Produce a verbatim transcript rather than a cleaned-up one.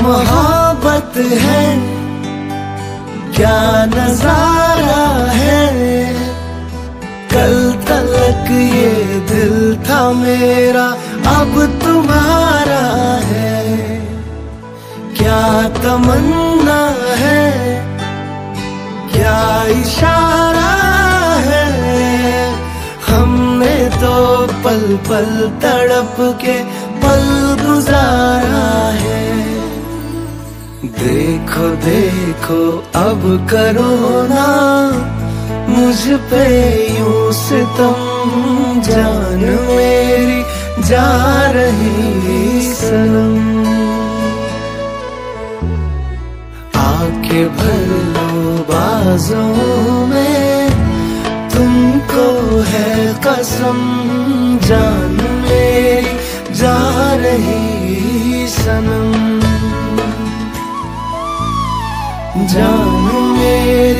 मोहब्बत है, क्या नजारा है। कल तलक ये दिल था मेरा, अब तुम्हारा है। क्या तमन्ना है, क्या इशारा है। हमने तो पल पल तड़प के पल गुजारा है। देखो देखो अब करो ना मुझ पे यूं सितम, जान मेरी जा रही सनम। आके भर लो बाजों में, तुमको है कसम, जान मेरी जा रही सनम, जान मेरी